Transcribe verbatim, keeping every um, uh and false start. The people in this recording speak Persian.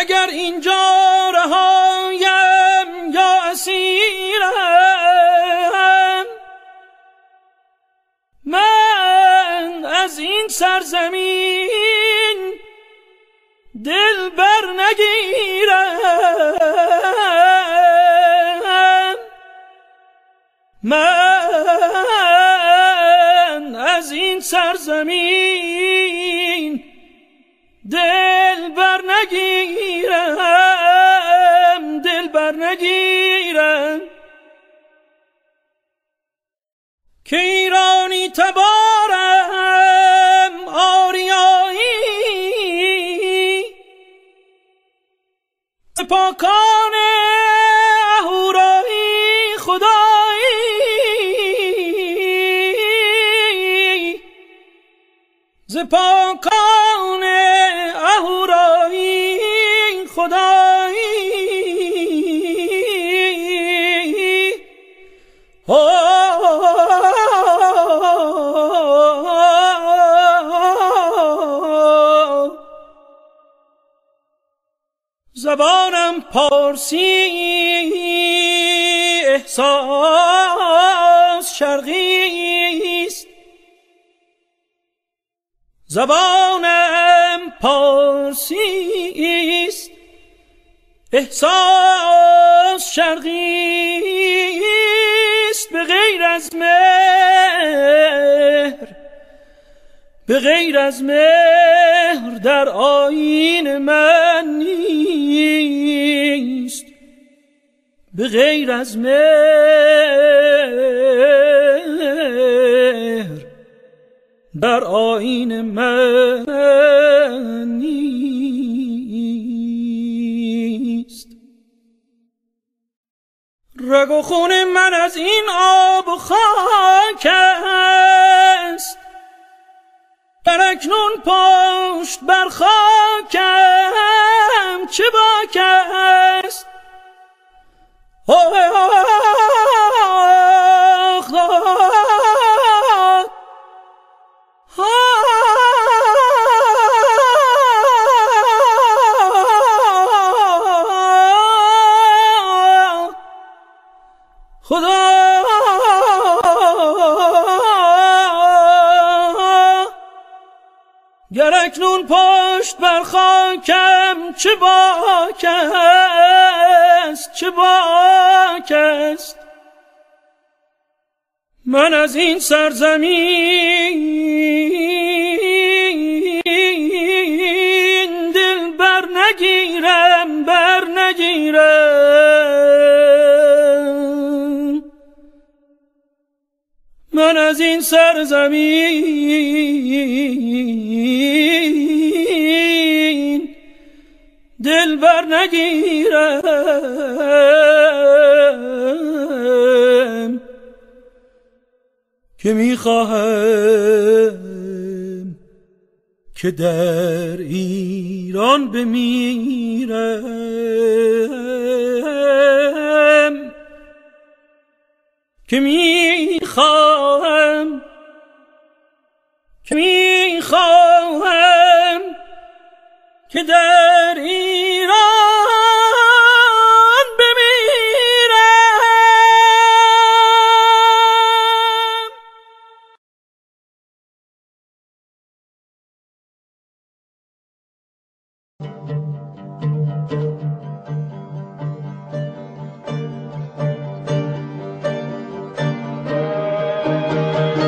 اگر اینجا رهایم یا اسیرم، من از این سرزمین دل بر نگیرم، من از این سرزمین دل بر نگیرم، دل بر نگیرم. که ایرانی تبارم آریایی، پاکان اهورایی خدایی، ز پاکان اهورایی خدایی. زبانم پارسی احساس شرقی است، زبانم پارسی است احساس شرقی است. به غیر از مهر، به غیر از مهر در آیین من نیست، به غیر از مهر در آیین من نیست. رگ و خون من از این آب و خاک است، اکنون پشت بر خاکم چه باک است. خدا گر اکنون پشت بر خاکم چه باک است، چه باک است. من از این سرزمین دل بر نگیرم، بر نگیرم. من از این سرزمین دل بر نگیرم، که میخواهم که در ایران بمیرم، که میخواهم که میخواهم که در ایران بمیرم.